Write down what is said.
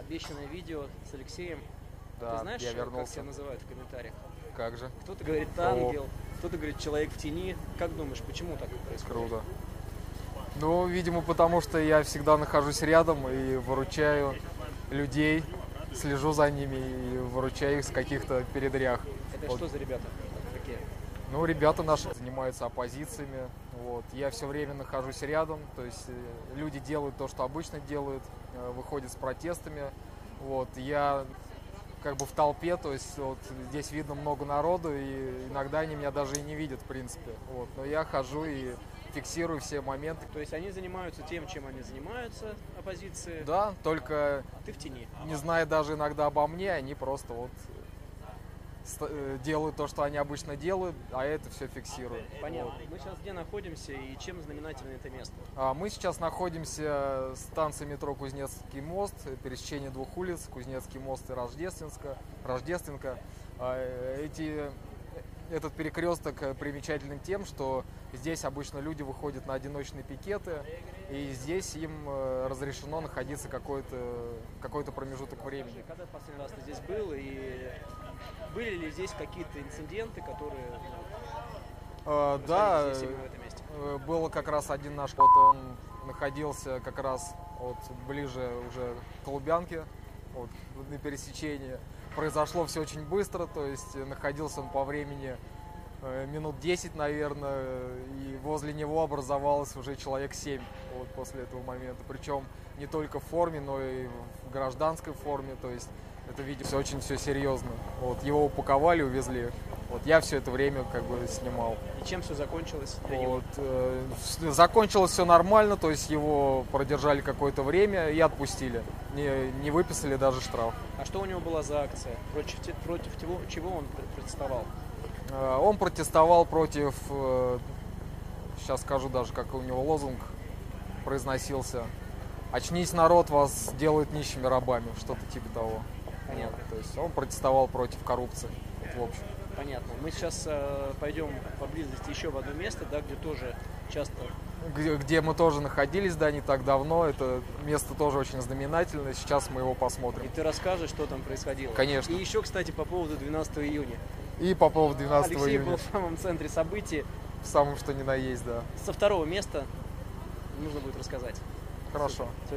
обещанное видео с Алексеем. Да, Ты знаешь, я вернулся. как тебя называют в комментариях? Как же? Кто-то говорит ангел, кто-то говорит человек в тени. Как думаешь, почему так происходит? Круто. Ну, видимо, потому что я всегда нахожусь рядом и выручаю людей, слежу за ними и выручаю их с каких-то передрях. Это Вот. что за ребята такие? Ну, ребята наши занимаются оппозициями. Вот. Я все время нахожусь рядом, то есть люди делают то, что обычно делают, выходят с протестами. Вот. Я как бы в толпе, то есть вот здесь видно много народу, и иногда они меня даже и не видят, в принципе. Вот. Но я хожу и фиксирую все моменты. То есть они занимаются тем, чем они занимаются, оппозиции, Да, только а ты в тени. не зная даже иногда обо мне, они просто вот делают то, что они обычно делают, а это все фиксируют. Понятно. Мы сейчас где находимся и чем знаменательно это место? Мы сейчас находимся с станции метро Кузнецкий мост, пересечение двух улиц, Кузнецкий мост и Рождественка. Этот перекресток примечателен тем, что здесь обычно люди выходят на одиночные пикеты, и здесь им разрешено находиться какой-то промежуток времени. Когда последний раз ты здесь был, и были ли здесь какие-то инциденты, которые Да, здесь именно в этом месте? был как раз один наш, вот он находился как раз вот ближе уже к Лубянке, вот, на пересечении. Произошло все очень быстро, то есть находился он по времени минут 10, наверное, и возле него образовалось уже человек 7 вот, после этого момента. Причем не только в форме, но и в гражданской форме, то есть это видео очень все серьезно. Вот, его упаковали, увезли. Вот, я все это время как бы снимал. И чем все закончилось для него? Вот, закончилось все нормально, то есть его продержали какое-то время и отпустили. Не выписали даже штраф. А что у него была за акция? Против чего он протестовал? Он протестовал против, сейчас скажу даже, как у него лозунг произносился: «Очнись, народ, вас делают нищими рабами», что-то типа того. Понятно. То есть он протестовал против коррупции, в общем. Понятно. Мы сейчас пойдем поблизости еще в одно место, да, где тоже часто... Где мы тоже находились, да, не так давно. Это место тоже очень знаменательное. Сейчас мы его посмотрим. И ты расскажешь, что там происходило. Конечно. И еще, кстати, по поводу 12 июня. И по поводу 12 Алексей июня. был в самом центре событий. В самом что ни на есть, да. Со второго места нужно будет рассказать. Хорошо.